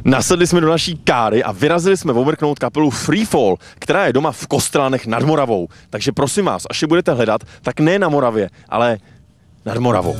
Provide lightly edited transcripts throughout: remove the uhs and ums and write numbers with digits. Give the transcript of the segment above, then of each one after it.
Nasedli jsme do naší káry a vyrazili jsme omrknout kapelu Freefall, která je doma v Kostranech nad Moravou. Takže prosím vás, až je budete hledat, tak ne na Moravě, ale nad Moravou.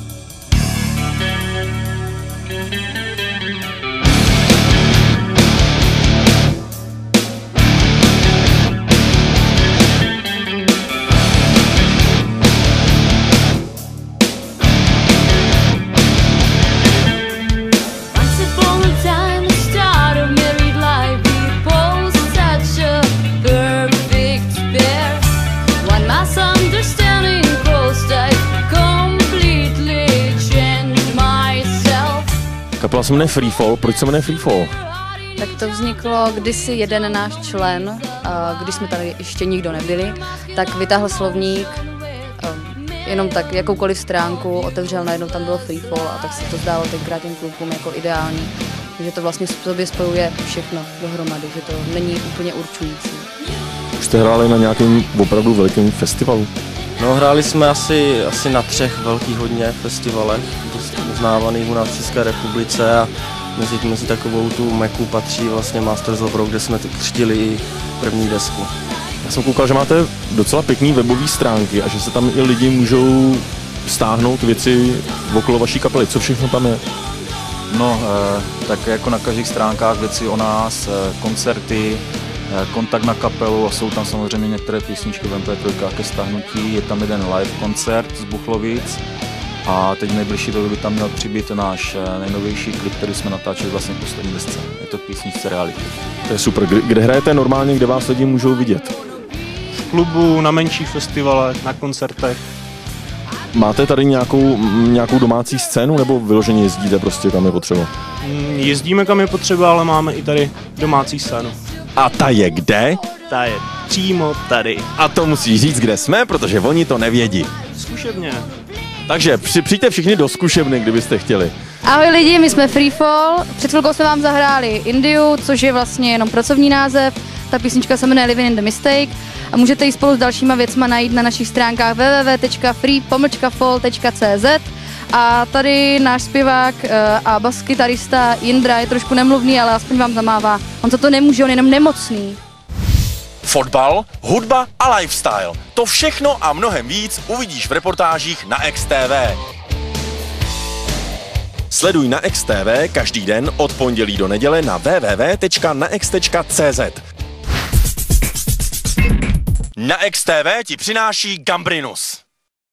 Kapela se jmenuje Freefall. Proč se jmenuje Freefall? Tak to vzniklo kdysi jeden náš člen, když jsme tady ještě nikdo nebyli, tak vytáhl slovník, jenom tak jakoukoliv stránku, otevřel, najednou tam bylo Freefall a tak se to zdálo tenkrát těm klukům jako ideální. Takže to vlastně v sobě spojuje všechno dohromady, že to není úplně určující. Už jste hráli na nějakém opravdu velkém festivalu? No, hráli jsme asi na 3 velkých hodně festivalech, uznávaných u nás v České republice, a mezi takovou tu meku patří vlastně Masters of Rock, kde jsme křtili i první desku. Já jsem koukal, že máte docela pěkný webové stránky a že se tam i lidi můžou stáhnout věci okolo vaší kapely. Co všechno tam je? No, tak jako na každých stránkách věci o nás, koncerty, kontakt na kapelu, a jsou tam samozřejmě některé písničky v MP3 ke stáhnutí. Je tam jeden live koncert z Buchlovic a teď v nejbližší době by tam měl přibýt náš nejnovější klip, který jsme natáčeli vlastně v poslední desce. Je to písničce Reality. To je super. Kde hrajete normálně, kde vás lidi můžou vidět? V klubu, na menších festivalech, na koncertech. Máte tady nějakou domácí scénu, nebo vyloženě jezdíte prostě kam je potřeba? Jezdíme kam je potřeba, ale máme i tady domácí scénu. A ta je kde? Ta je přímo tady. A to musíš říct, kde jsme, protože oni to nevědí. Zkušebně. Takže přijďte všichni do zkušebny, kdybyste chtěli. Ahoj lidi, my jsme Freefall. Před chvilkou jsme vám zahráli Indiu, což je vlastně jenom pracovní název. Ta písnička se jmenuje Living in the Mistake a můžete ji spolu s dalšíma věcma najít na našich stránkách www.free-fall.cz. A tady náš zpěvák a baskytarista Jindra je trošku nemluvný, ale aspoň vám zamává. On za to nemůže, on je jenom nemocný. Fotbal, hudba a lifestyle. To všechno a mnohem víc uvidíš v reportážích na XTV. Sleduj na XTV každý den od pondělí do neděle na www.nax.cz. Na XTV ti přináší Gambrinus.